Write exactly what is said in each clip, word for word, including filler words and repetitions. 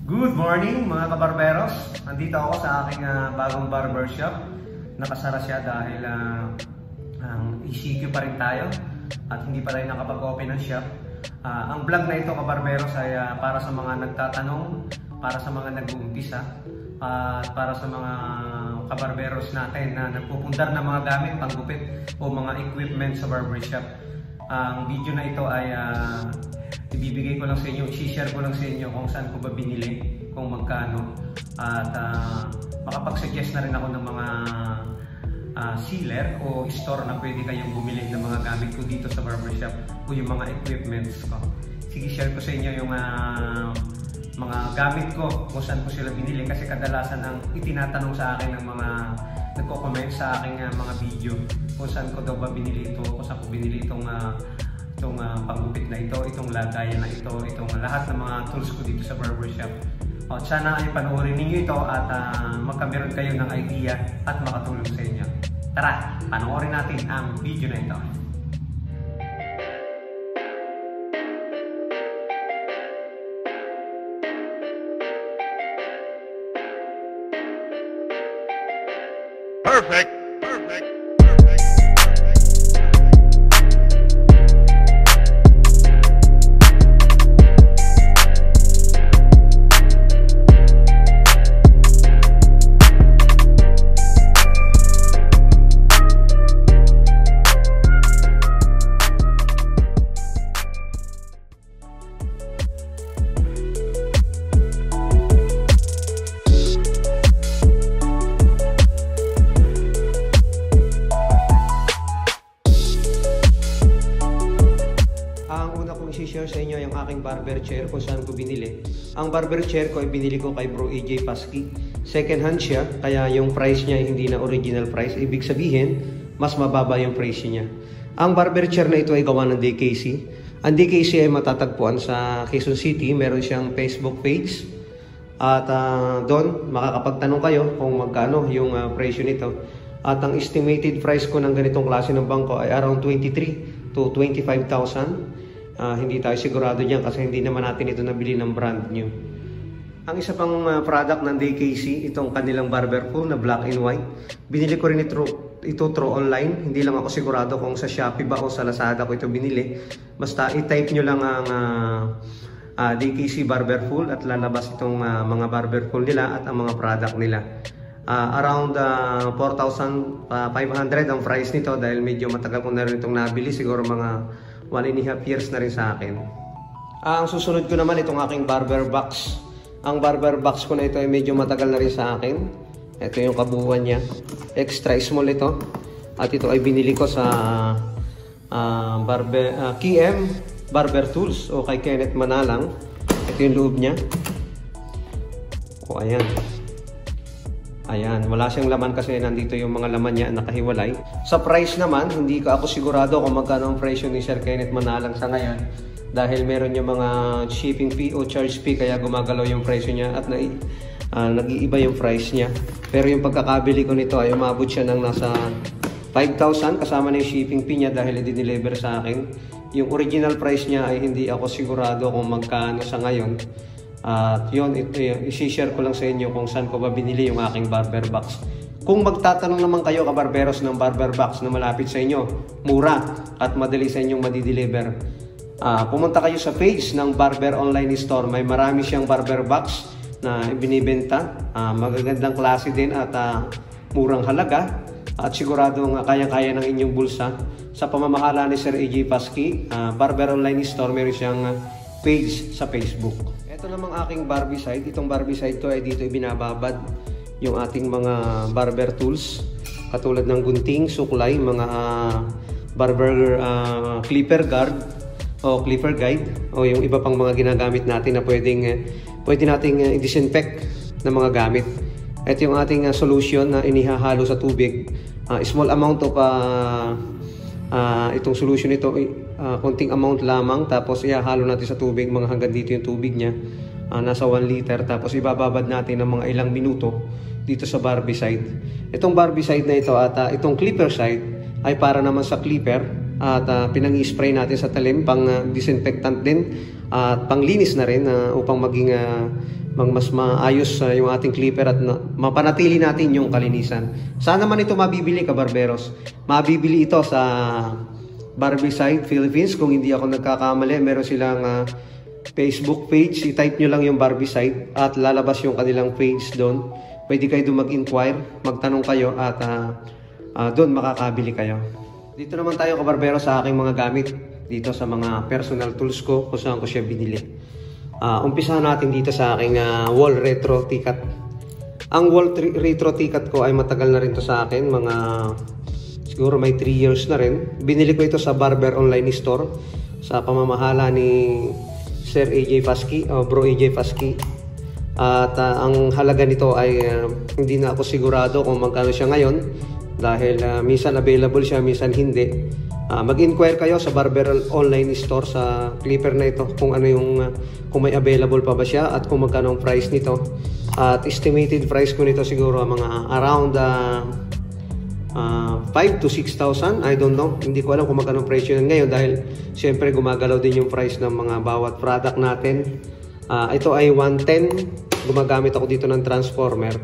Good morning mga kabarberos. Nandito ako sa aking uh, bagong barbershop. Nakasara siya dahil uh, ang E C Q pa rin tayo at hindi pa rin nakapag-open ng shop. Uh, ang vlog na ito kabarberos ay uh, para sa mga nagtatanong, para sa mga nag-uumpisa, uh, at para sa mga kabarberos natin na nagpupundar ng mga gamit, panggupit o mga equipment sa barbershop. Ang uh, video na ito ay uh, ibibigay ko lang sa inyo, i-share ko lang sa inyo kung saan ko ba binili, kung magkano, at uh, makapag-suggest na rin ako ng mga uh, sealer o store na pwede kayong bumili ng mga gamit ko dito sa barbershop o yung mga equipments ko. Sige, share ko sa inyo yung uh, mga gamit ko, kung saan ko sila binili, kasi kadalasan ang itinatanong sa akin ng mga nagko-comment sa aking uh, mga video kung saan ko daw ba binili ito, kung saan ko binili itong uh, itong uh, panggupit na ito, itong lagayan na ito, itong uh, lahat ng mga tools ko dito sa barbershop. O, sana ay panoorin ninyo ito at uh, magkameron kayo ng idea at makatulong sa inyo. Tara, panoorin natin ang video na ito. Perfect. Perfect. I-share sa inyo yung aking barber chair kung saan ko binili. Ang barber chair ko ay binili ko kay Bro A J Pasky. Second hand siya, kaya yung price niya ay hindi na original price. Ibig sabihin, mas mababa yung price niya. Ang barber chair na ito ay gawa ng D K C. Ang D K C ay matatagpuan sa Quezon City. Meron siyang Facebook page. At uh, doon, makakapagtanong kayo kung magkano yung uh, presyo nito. At ang estimated price ko ng ganitong klase ng bangko ay around twenty-three to twenty-five thousand. Uh, hindi tayo sigurado dyan kasi hindi naman natin ito nabili ng brand new. Ang isa pang uh, product ng D K C, itong kanilang barber pool na black and white. Binili ko rin ito, ito through online. Hindi lang ako sigurado kung sa Shopee ba o sa Lazada ko ito binili. Basta i-type nyo lang ang uh, uh, D K C barber pool at lalabas itong uh, mga barber pool nila at ang mga product nila. Uh, around uh, four thousand five hundred ang price nito dahil medyo matagal ko na rin itong nabili. Siguro mga one and a half years na rin sa akin. Ah, ang susunod ko naman itong aking barber box. Ang barber box ko na ito ay medyo matagal na rin sa akin. Ito yung kabuuan niya. Extra small ito. At ito ay binili ko sa uh, barber, uh, K M Barber Tools o kay Kenneth Manalang. Ito yung loob niya. O, ayan. Ayan, wala siyang laman kasi nandito yung mga laman niya nakahiwalay. Sa price naman, hindi ko ako sigurado kung magkano ang presyo ni Sir Kenneth Manalang sa ngayon. Dahil meron yung mga shipping fee o charge fee kaya gumagalaw yung presyo niya at na, uh, nag-iiba yung price niya. Pero yung pagkakabili ko nito ay umabot siya ng nasa five thousand kasama na yung shipping fee niya dahil i-deliver sa akin. Yung original price niya ay hindi ako sigurado kung magkano sa ngayon. At uh, yun, i-share ko lang sa inyo kung saan ko ba binili yung aking barber box. Kung magtatanong naman kayo kabarberos ng barber box na malapit sa inyo, mura at madali sa inyong madideliver, uh, pumunta kayo sa page ng Barber Online Store. May marami siyang barber box na binibenta. Uh, magagandang klase din at uh, murang halaga. At siguradong uh, kaya-kaya ng inyong bulsa. Sa pamamahala ni Sir A J Pasky, uh, Barber Online Store, meron siyang uh, page sa Facebook. Ito namang aking barbicide. Itong barbicide ko ay dito ibinababad yung ating mga barber tools. Katulad ng gunting, suklay, mga uh, barber uh, clipper guard o clipper guide o yung iba pang mga ginagamit natin na pwedeng, uh, pwede nating uh, i-disinfect na mga gamit. Ito yung ating uh, solution na inihahalo sa tubig. Uh, small amount of uh, uh, itong solution ito uh, konting amount lamang, tapos ihahalo natin sa tubig, mga hanggang dito yung tubig niya, uh, nasa one liter, tapos ibababad natin ng mga ilang minuto dito sa barbicide. Itong barbicide na ito at uh, itong clipper side ay para naman sa clipper at uh, pinang-spray natin sa talim, pang uh, disinfectant din at uh, panglinis na rin uh, upang maging uh, mang mas maayos uh, yung ating clipper at na, mapanatili natin yung kalinisan. Saan naman ito mabibili, kabarberos? Mabibili ito sa Barbicide Philippines. Kung hindi ako nagkakamali, meron silang uh, Facebook page. I-type nyo lang yung Barbicide at lalabas yung kanilang page doon. Pwede kayo doon mag-inquire, magtanong kayo at uh, uh, doon makakabili kayo. Dito naman tayo, kabarbero, sa aking mga gamit. Dito sa mga personal tools ko kung saan ko siya binili. Uh, umpisahan natin dito sa aking uh, wall retro ticket. Ang wall retro ticket ko ay matagal na rin to sa akin. Mga siguro may three years na rin. Binili ko ito sa Barber Online Store sa pamamahala ni Sir A J Fasky, o Bro A J Fasky. At uh, ang halaga nito ay uh, hindi na ako sigurado kung magkano siya ngayon dahil uh, minsan available siya, minsan hindi. Uh, mag-inquire kayo sa Barber Online Store sa clipper na ito kung ano yung uh, kung may available pa ba siya at kung magkano ang price nito. At uh, estimated price ko nito siguro mga around uh, uh, five to six thousand. I don't know. Hindi ko alam kung magkano ang presyo ngayon dahil siyempre gumagalaw din yung price ng mga bawat product natin. Uh, ito ay one ten. Gumagamit ako dito ng transformer.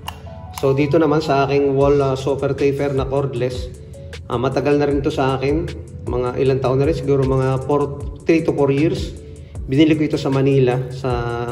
So dito naman sa aking wall uh, sofer taper na cordless, uh, matagal na rin to sa akin. Mga ilang taon na rin, siguro mga three to four years. Binili ko ito sa Manila, sa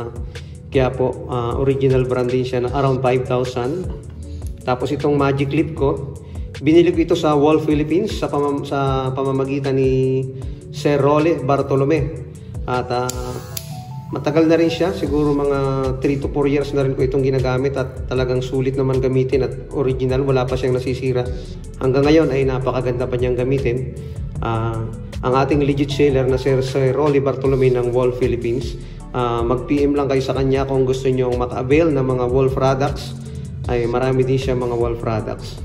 Quiapo. Uh, original brand din siya na around five thousand. Tapos itong magic clip ko, binili ko ito sa Wall Philippines sa, pamam sa pamamagitan ni Sir Rolly Bartolome. At uh, matagal na rin siya, siguro mga three to four years na rin ko itong ginagamit at talagang sulit naman gamitin at original, wala pa siyang nasisira. Hanggang ngayon ay napakaganda pa niyang gamitin. Uh, ang ating legit seller na Sir, Sir Rolly Bartolome ng Wall Philippines, uh, mag-P M lang kayo sa kanya kung gusto nyo maka-avail ng mga wall products. Ay marami din siya mga wall products.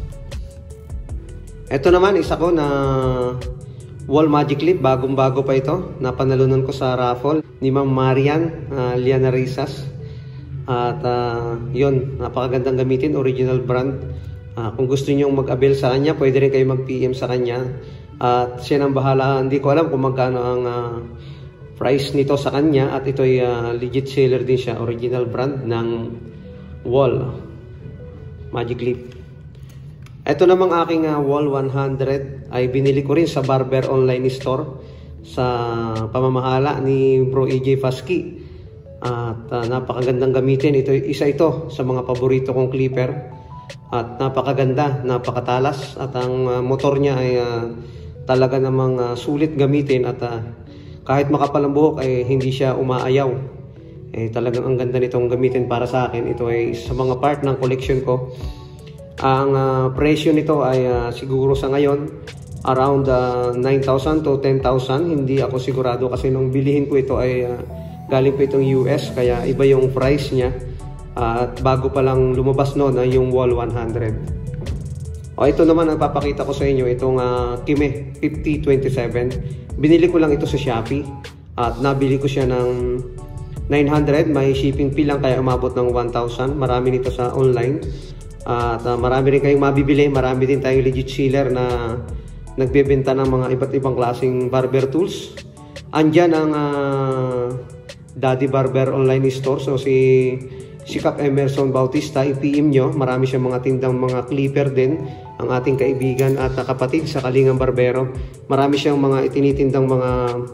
Ito naman isa ko na wall magic clip, bagong bago pa ito. Napanalunan ko sa raffle ni Ma'am Marian uh, Lianarisas. At uh, yun, napakagandang gamitin, original brand. Uh, kung gusto niyo mag-avail sa kanya, pwede rin kayo mag-P M sa kanya. At siya nang bahala. Hindi ko alam kung magkano ang uh, price nito sa kanya. At ito ay uh, legit seller din siya, original brand ng wall magic clip. Ito namang aking uh, wall one hundred ay binili ko rin sa Barber Online Store sa pamamahala ni Bro A J Fasky. At uh, napakagandang gamitin. Ito, isa ito sa mga paborito kong clipper. At napakaganda, napakatalas. At ang uh, motor niya ay uh, talaga namang uh, sulit gamitin. At uh, kahit makapal ang buhok ay hindi siya umaayaw. Eh, talagang ang ganda nitong gamitin para sa akin. Ito ay sa mga part ng collection ko. Ang uh, presyo nito ay uh, siguro sa ngayon around uh, nine thousand to ten thousand. Hindi ako sigurado kasi nung bilihin ko ito ay uh, galing pa itong U S kaya iba yung price niya. Uh, at bago pa lang lumabas noon ay yung wall one hundred. O ito naman ang papakita ko sa inyo, itong uh, Kime fifty twenty-seven. Binili ko lang ito sa Shopee at nabili ko siya ng nine hundred. May shipping fee lang kaya umabot ng one thousand. Marami nito sa online. At uh, marami rin kayong mabibili. Marami din tayong legit seller na nagbebenta ng mga iba't ibang klaseng barber tools. Andyan ang uh, Daddy Barber Online Store. So si si Kap Emerson Bautista, i-P M nyo. Marami siyang mga tindang mga clipper din. Ang ating kaibigan at uh, kapatid sa Kalingang Barbero. Marami siyang mga itinitindang mga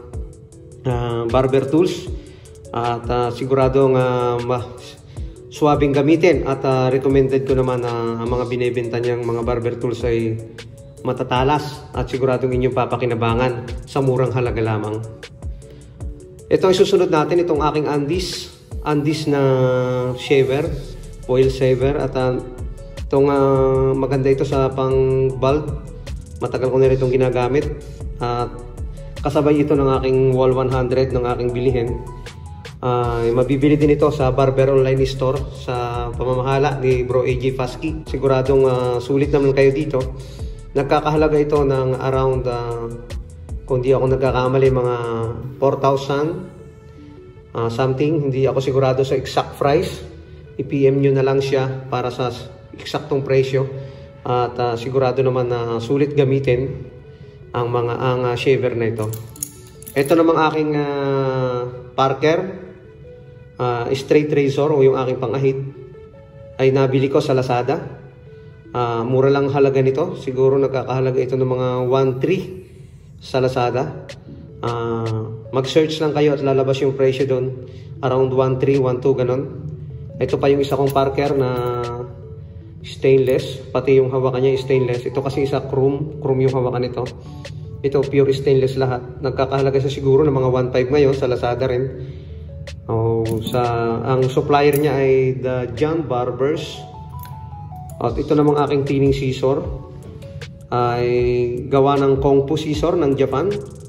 uh, barber tools. At uh, siguradong uh, suwabing gamitin at uh, recommended ko naman na uh, ang mga binebenta niyang mga barber tools ay matatalas at siguradong inyong papakinabangan sa murang halaga lamang. Ito ay susunod natin, itong aking Andis Andis na shaver, foil shaver. At uh, itong uh, maganda ito sa pang bald. Matagal ko na rin itong ginagamit at uh, kasabay ito ng aking wall one hundred ng aking bilihin. Uh, mabibili din ito sa Barber Online Store sa pamamahala ni Bro A J Fasky. Siguradong uh, sulit naman kayo dito. Nagkakahalaga ito ng around uh, kung di ako nagkakamali mga four thousand uh, something. Hindi ako sigurado sa exact price. I-P M nyo na lang siya para sa eksaktong presyo. At uh, sigurado naman na sulit gamitin ang mga ang uh, shaver na ito. Ito namang aking uh, Parker. uh, straight razor o yung aking pangahit ay nabili ko sa Lazada. Uh, mura lang halaga nito. Siguro nagkakahalaga ito ng mga one three sa Lazada. Uh, mag-search lang kayo at lalabas yung presyo doon. Around one three, one two, ganon. Ito pa yung isa kong Parker na stainless. Pati yung hawakan niya stainless. Ito kasi isa chrome. Chrome yung hawakan nito. Ito pure stainless lahat. Nagkakahalaga sa siguro ng mga one five ngayon sa Lazada rin. Oh, sa, ang supplier niya ay the John Barbers. At ito namang aking cleaning scissor ay gawa ng Kongpo scissor ng Japan.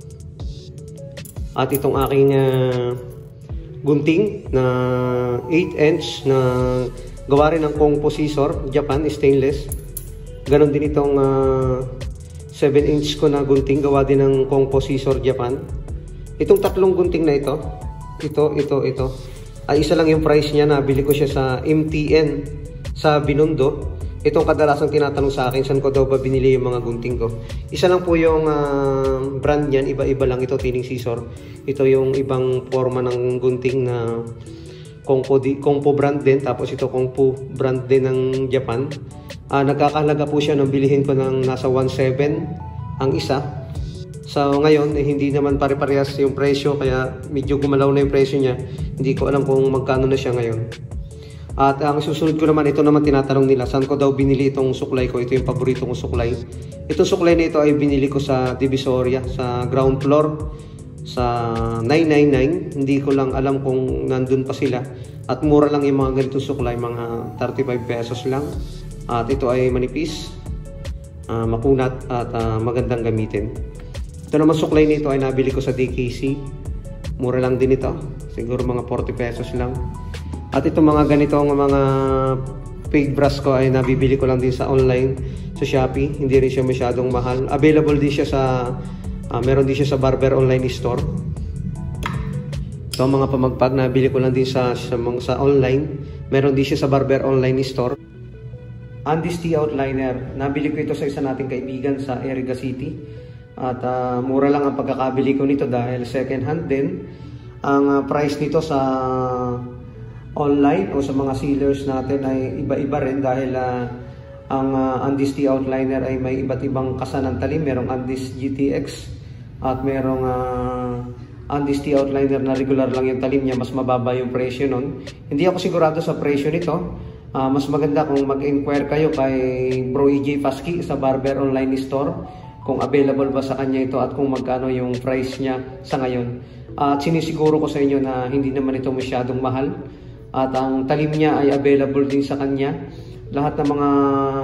At itong aking uh, gunting na eight inch na gawa rin ng Kongpo scissor Japan, stainless. Ganon din itong uh, seven inch ko na gunting gawa din ng Kongpo scissor Japan. Itong tatlong gunting na ito, ito, ito, ito ay isa lang yung price niya. Nabili ko siya sa M T N sa Binondo. Itong kadalasang tinatanong sa akin, saan ko daw ba binili yung mga gunting ko. Isa lang po yung uh, brand niyan, iba-iba lang ito, cleaning scissor. Ito yung ibang forma ng gunting na Kongpo, di, Kongpo brand din. Tapos ito Kongpo brand din ng Japan. Uh, nagkakahalaga po siya nung bilihin ko ng nasa one seven ang isa. So ngayon, eh, hindi naman pare-parehas yung presyo, kaya medyo gumalaw na yung presyo niya. Hindi ko alam kung magkano na siya ngayon. At ang susunod ko naman, ito naman tinatanong nila, saan ko daw binili itong suklay ko. Ito yung paborito kong suklay. Itong suklay na ito ay binili ko sa Divisoria, sa ground floor, sa nine ninety-nine. Hindi ko lang alam kung nandun pa sila. At mura lang yung mga ganitong suklay, mga thirty-five pesos lang. At ito ay manipis, uh, makunat at uh, magandang gamitin. Ito naman suklay nito ay nabili ko sa D K C. Mura lang din ito, siguro mga forty pesos lang. At itong mga ganitong mga fake brush ko ay nabibili ko lang din sa online, sa Shopee. Hindi rin siya masyadong mahal. Available din siya sa, uh, meron din siya sa Barber Online Store. Ito mga pamagpag, nabili ko lang din sa, sa, sa online. Meron din siya sa Barber Online Store. Andes Tea Outliner, nabili ko ito sa isa nating kaibigan sa Eriga City. At uh, mura lang ang pagkakabili ko nito dahil second hand din. Ang uh, price nito sa online o sa mga sealers natin ay iba-iba rin dahil uh, ang uh, Andes Tea Outliner ay may iba't ibang kasanang talim. Merong Andes G T X at merong uh, Andes Tea Outliner na regular lang yung talim niya. Mas mababa yung presyo nun. Hindi ako sigurado sa presyo nito. Uh, mas maganda kung mag-inquire kayo kay Bro E J Pasky sa Barber Online Store kung available ba sa kanya ito at kung magkano yung price niya sa ngayon. Uh, at sinisiguro ko sa inyo na hindi naman ito masyadong mahal. At ang talim niya ay available din sa kanya. Lahat ng mga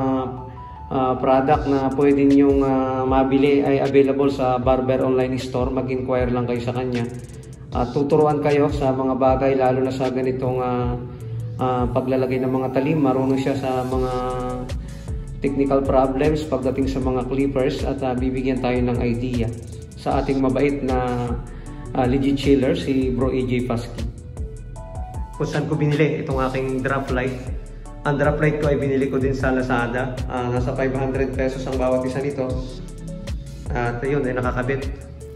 uh, product na pwede niyong uh, mabili ay available sa Barber Online Store. Mag-inquire lang kayo sa kanya. At tuturuan kayo sa mga bagay, lalo na sa ganitong uh, uh, paglalagay ng mga talim. Marunong siya sa mga technical problems pagdating sa mga clippers. At uh, bibigyan tayo ng idea sa ating mabait na uh, legit chiller, si Bro E J Pasky. Kung saan ko binili itong aking drop light. Ang drop light ko ay binili ko din sa Lazada. Uh, nasa five hundred pesos ang bawat isa nito. At ayun, ay nakakabit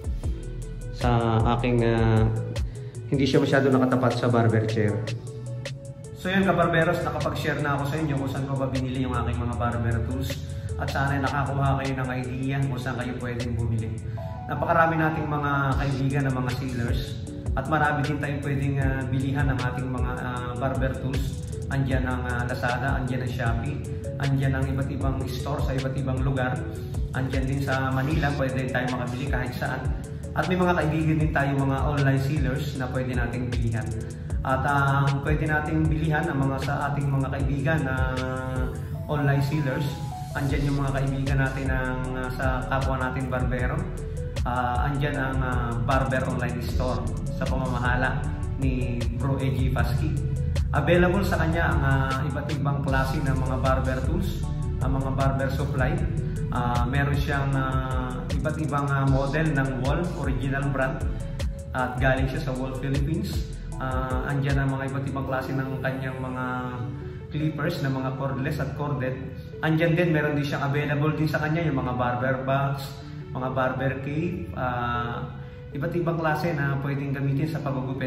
sa aking uh, hindi siya masyado nakatapat sa barber chair. So yun kabarberos, nakapag-share na ako sa inyo kung saan ko ba binili yung aking mga barber tools. At sana ay nakakuha kayo ng idea kung saan kayo pwedeng bumili. Napakarami nating mga kaibigan na mga sealers. At marami din tayong pwedeng uh, bilihan ng ating mga uh, barber tools. Andyan ang uh, Lazada, andyan ang Shopee, andyan ang iba't ibang store sa iba't ibang lugar. Andyan din sa Manila, pwede tayo makabili kahit saan. At may mga kaibigan din tayo mga online sealers na pwede nating bilihan. At ang uh, pwede nating bilihan ang mga sa ating mga kaibigan na uh, online sealers. Andyan yung mga kaibigan natin ng, uh, sa kapwa natin barbero. Uh, andyan ang uh, Barber Online Store sa pamamahala ni Bro E J Pasky. Available sa kanya ang uh, iba't ibang klase ng mga barber tools, ang mga barber supply. Uh, meron siyang uh, iba't ibang uh, model ng Wall, original brand, at galing siya sa Wall Philippines. Uh, andyan ang mga iba't ibang klase ng kanyang mga clippers na mga cordless at corded. Andyan din, meron din siyang available din sa kanya yung mga barber box, mga barber cape, uh, iba't ibang klase na pwedeng gamitin sa pagugupit.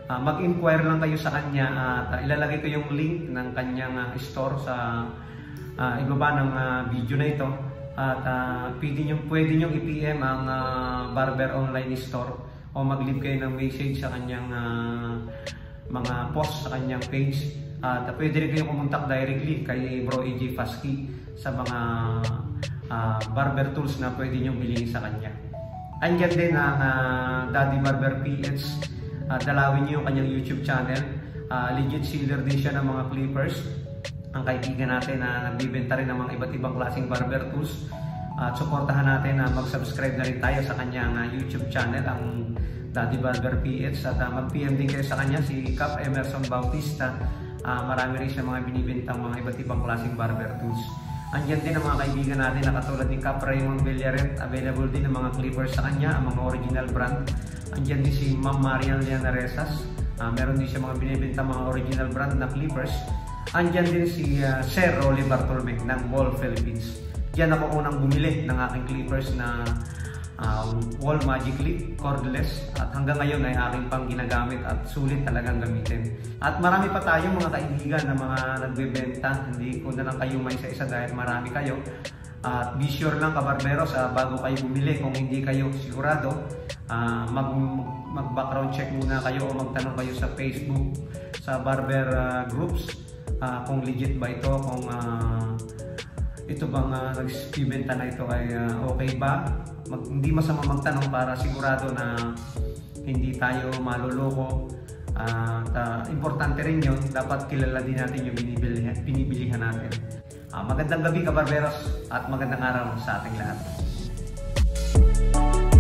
uh, mag-inquire lang kayo sa kanya at uh, ilalagay ko yung link ng kanyang uh, store sa uh, ibaba ng uh, video na ito. At uh, pwede nyo, pwede nyo i-P M ang uh, Barber Online Store o mag-leave kayo ng message sa kanyang uh, mga post sa kanyang page. At uh, pwede rin kayong kumontak directly kay Bro A J Pasky sa mga uh, barber tools na pwede nyo bilhin sa kanya. Andyan din ang uh, Daddy Barber P H. Uh, dalawin nyo yung kanyang YouTube channel. Uh, legit seller din siya ng mga clippers. Ang kaibigan natin na nagbibenta rin ng mga iba't ibang klaseng barber tools. At uh, suportahan natin na uh, mag-subscribe na rin tayo sa kanyang uh, YouTube channel, ang Daddy Barber P H. At uh, mag-P M din kayo sa kanya, si Cap Emerson Bautista. Uh, marami rin siya mga binibintang mga iba't ibang klaseng barber tools. Andyan din ang mga kaibigan natin na katulad ni Cap Raymond Villaret. Available din ang mga clippers sa kanya, ang mga original brand. Andyan din si Ma'am Marian Lianaresas. Uh, meron din siya mga binibintang mga original brand na clippers. Andyan din si uh, Sir Rolly Bartolome ng Wall Philippines. Diyan ako unang bumili ng aking clippers na uh, Wall Magic Clip, cordless. At hanggang ngayon ay aking pang ginagamit at sulit talagang gamitin. At marami pa tayong mga kaibigan na mga nagbebenta. Hindi ko na lang kayo may isa-isa dahil marami kayo. At be sure lang kabarbero sa bago kayo bumili, kung hindi kayo sigurado, uh, mag, mag background check muna kayo o magtanong kayo sa Facebook, sa barber uh, groups. Uh, kung legit ba ito, kung uh, ito bang uh, nagbibenta na ito ay uh, okay ba. Mag, hindi masama magtanong para sigurado na hindi tayo maluloko. Uh, at, uh, importante rin yun, dapat kilala din natin yung binibilihan, binibilihan natin. Uh, magandang gabi kabarberos at magandang araw sa ating lahat.